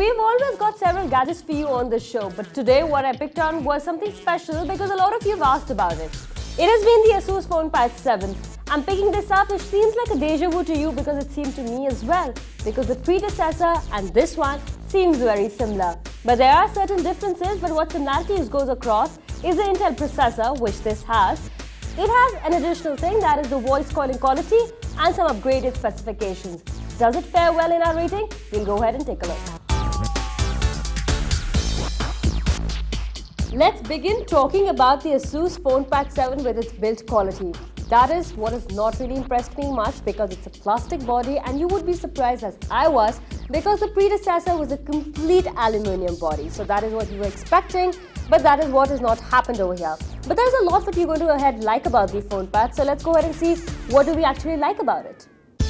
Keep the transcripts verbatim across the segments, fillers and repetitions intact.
We've always got several gadgets for you on this show, but today what I picked on was something special because a lot of you have asked about it. It has been the Asus Fonepad seven. I'm picking this up, which seems like a deja vu to you because it seemed to me as well, because the predecessor and this one seems very similar. But there are certain differences, but what similarities goes across is the Intel processor, which this has. It has an additional thing, that is the voice calling quality and some upgraded specifications. Does it fare well in our rating? We'll go ahead and take a look. Let's begin talking about the Asus Fonepad seven with its build quality. That is what has not really impressed me much because it's a plastic body, and you would be surprised as I was because the predecessor was a complete aluminium body. So that is what you were expecting, but that is what has not happened over here. But there's a lot that you're going to go ahead like about the Fonepad, so let's go ahead and see what do we actually like about it.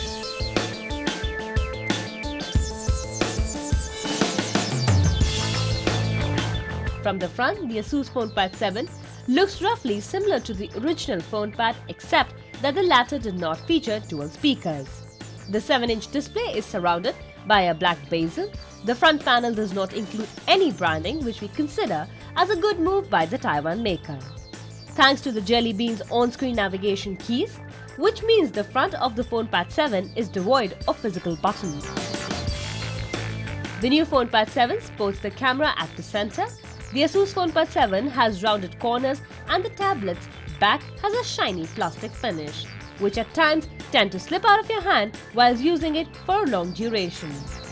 From the front, the Asus Fonepad seven looks roughly similar to the original Fonepad, except that the latter did not feature dual speakers. The seven inch display is surrounded by a black bezel. The front panel does not include any branding, which we consider as a good move by the Taiwan maker. Thanks to the Jelly Bean's on-screen navigation keys, which means the front of the Fonepad seven is devoid of physical buttons. The new Fonepad seven sports the camera at the center. The Asus Fonepad seven has rounded corners and the tablet's back has a shiny plastic finish, which at times tend to slip out of your hand while using it for a long duration.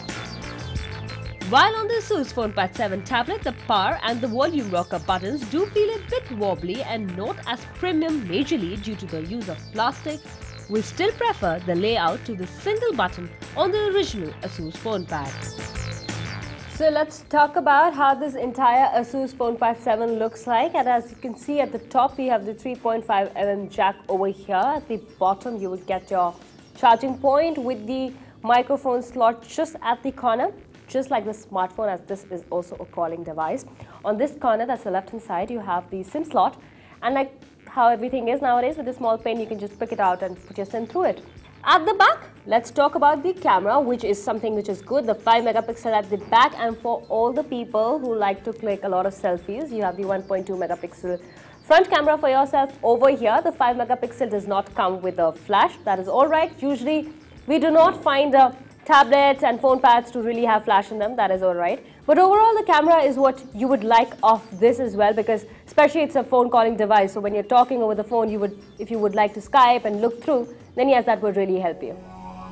While on the Asus Fonepad seven tablet, the power and the volume rocker buttons do feel a bit wobbly and not as premium majorly due to the use of plastic, we still prefer the layout to the single button on the original Asus Fonepad. So let's talk about how this entire Asus Fonepad seven looks like, and as you can see at the top we have the three point five millimeter jack over here. At the bottom you will get your charging point with the microphone slot just at the corner, just like the smartphone, as this is also a calling device. On this corner, that's the left hand side, you have the SIM slot, and like how everything is nowadays with a small pen you can just pick it out and put your SIM through it. At the back, let's talk about the camera, which is something which is good. The five megapixel at the back, and for all the people who like to click a lot of selfies, you have the one point two megapixel front camera for yourself over here. The five megapixel does not come with a flash. That is alright. Usually, we do not find the tablets and phone pads to really have flash in them. That is alright. But overall, the camera is what you would like of this as well, because especially it's a phone calling device. So when you're talking over the phone, you would, if you would like to Skype and look through, then yes, that would really help you.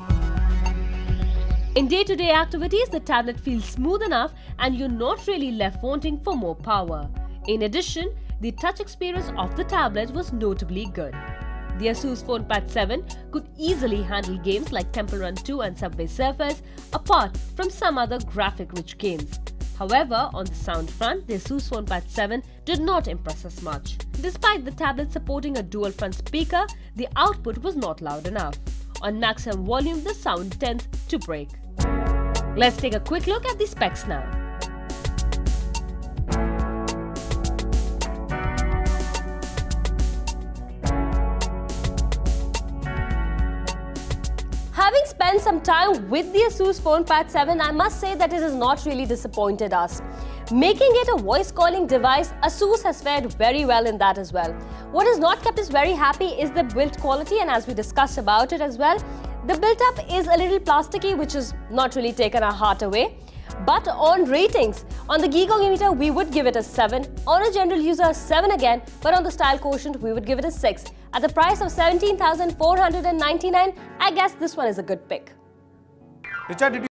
In day-to-day activities, the tablet feels smooth enough and you're not really left wanting for more power. In addition, the touch experience of the tablet was notably good. The Asus Fonepad seven could easily handle games like Temple Run two and Subway Surfers, apart from some other graphic-rich games. However, on the sound front, the Asus Fonepad seven did not impress us much. Despite the tablet supporting a dual front speaker, the output was not loud enough. On maximum volume, the sound tends to break. Let's take a quick look at the specs now. Having spent some time with the Asus Fonepad seven, I must say that it has not really disappointed us. Making it a voice calling device, Asus has fared very well in that as well. What has not kept us very happy is the build quality, and as we discussed about it as well, the build-up is a little plasticky, which has not really taken our heart away. But on ratings, on the Geekometer, we would give it a seven. On a general user, a seven again. But on the style quotient, we would give it a six. At the price of seventeen thousand four hundred ninety-nine, I guess this one is a good pick.